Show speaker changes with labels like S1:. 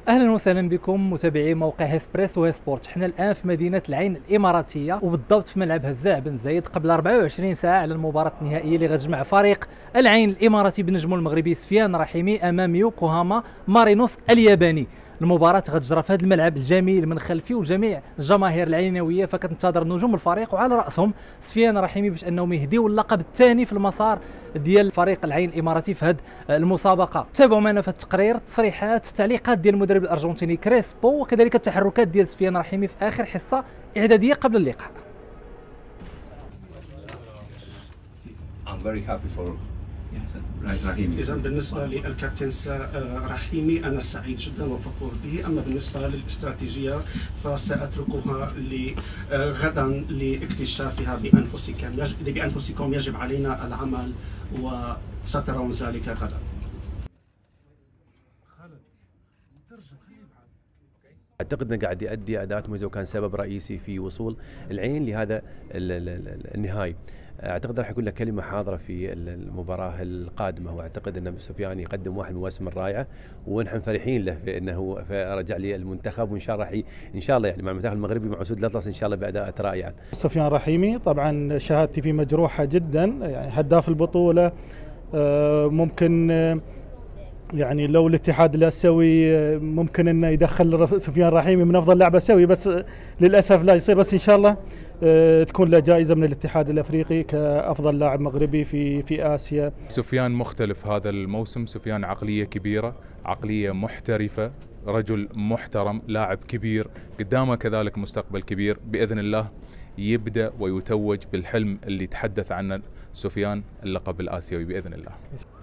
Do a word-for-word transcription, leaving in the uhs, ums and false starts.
S1: اهلا وسهلا بكم متابعي موقع هيسبريس وهيسبورت. حنا الان في مدينه العين الاماراتيه وبالضبط في ملعب هزاع بن زايد قبل أربعة وعشرين ساعه على المباراه النهائيه اللي غتجمع فريق العين الاماراتي بنجمو المغربي سفيان رحيمي امام يوكوهاما مارينوس الياباني. المباراة غتجرى في هذا الملعب الجميل من خلفي، وجميع الجماهير العينوية فكتنتظر نجوم الفريق وعلى رأسهم سفيان رحيمي باش انهم يهديوا اللقب الثاني في المسار ديال فريق العين الاماراتي في هذه المسابقة. تابعوا معنا في التقرير التصريحات التعليقات ديال المدرب الارجنتيني كريسبو وكذلك التحركات ديال سفيان رحيمي في اخر حصة اعدادية قبل اللقاء.
S2: I'm very happy for
S3: إذا بالنسبة للكابتن رحيمي أنا سعيد جدا وفخور به، أما بالنسبة للاستراتيجية فسأتركها غدا لاكتشافها بأنفسكم. بأنفسكم يجب علينا العمل وسترون ذلك غدا.
S4: اعتقد انه قاعد يؤدي اداء مميزه وكان سبب رئيسي في وصول العين لهذا النهائي. اعتقد راح يكون له كلمه حاضره في المباراه القادمه، واعتقد ان سفيان يقدم واحد من المواسم الرائعه، ونحن فرحين له في انه رجع لي المنتخب، وان شاء الله راح ان شاء الله يعني مع المنتخب المغربي مع اسود الاطلس ان شاء الله باداءات رائعه.
S5: سفيان رحيمي طبعا شهادتي فيه مجروحه جدا، يعني هداف البطوله، ممكن يعني لو الاتحاد الاسيوي ممكن انه يدخل سفيان رحيمي من افضل لاعب اسيوي، بس للاسف لا يصير. بس ان شاء الله تكون له جائزه من الاتحاد الافريقي كافضل لاعب مغربي في في اسيا.
S6: سفيان مختلف هذا الموسم، سفيان عقليه كبيره، عقليه محترفه، رجل محترم، لاعب كبير، قدامه كذلك مستقبل كبير باذن الله. يبدا ويتوج بالحلم اللي تحدث عنه سفيان، اللقب الاسيوي باذن الله.